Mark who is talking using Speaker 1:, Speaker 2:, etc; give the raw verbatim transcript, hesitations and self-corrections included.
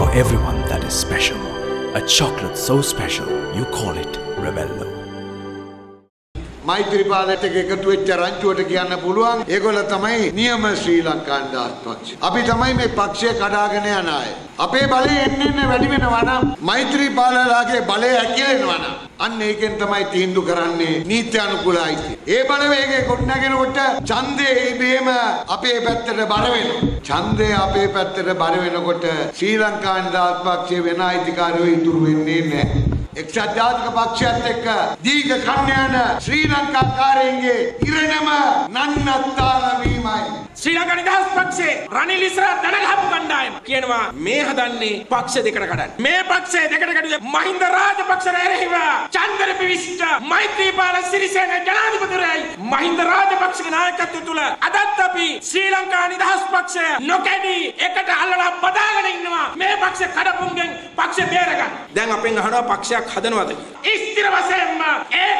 Speaker 1: For everyone that is special, a chocolate so special, you call it Rebello.
Speaker 2: මෛත්‍රීපාලට එකතු වෙච්ච රංචුවට කියන්න පුළුවන් ඒගොල්ල තමයි නියම ශ්‍රී ලංකා නිදහස් පක්ෂය. අපි තමයි මේ පක්ෂය කඩාගෙන යන අය. අපේ බලය එන්න එන්න වැඩි වෙනවා නම් මෛත්‍රීපාලලාගේ බලය ඇකිලෙනවා නම් අන්න ඒකෙන් තමයි තීන්දුව කරන්නේ නීත්‍යානුකූලයි. ඒ බලවේගයේ ගොඩනගෙනකොට ඡන්දේ ඉබේම අපේ පැත්තට බර වෙනවා. ඡන්දේ අපේ පැත්තට බර වෙනකොට ශ්‍රී ලංකා නිදහස් පක්ෂයේ වෙන අයිතිකාරයෝ ඉතුරු වෙන්නේ නැහැ. එක්සත් ජාතික පක්ෂයත් එක්ක දීඝ කන්‍යාන ශ්‍රී ලංකාකාරයන්ගේ ඉරණම නන්නත්තර වීමයි.
Speaker 3: ශ්‍රී ලංකා නිදහස් පක්ෂයේ රනිල් ඉස්රා දනගහපු කණ්ඩායම කියනවා මේ හදන්නේ පක්ෂ දෙකට කඩන්න. මේ පක්ෂය දෙකට කඩුවේ මහින්ද රාජපක්ෂට එරෙහිව චන්දර පිවිෂ්ඨ මෛත්‍රීපාල සිරිසේන ජනාධිපතිවරයයි මහින්ද රාජපක්ෂගේ නායකත්වය තුල අදත් අපි ශ්‍රී ලංකා නිදහස් පක්ෂය නොකැඩී එකට අල්ලලා බදාගෙන ඉන්නවා. මේ පක්ෂ කඩපුන්ගෙන් පක්ෂ බේරගන්න. දැන් අපෙන් අහනවා පක්ෂයක් හදනවද කියලා. ස්ථිර වශයෙන්ම ඒ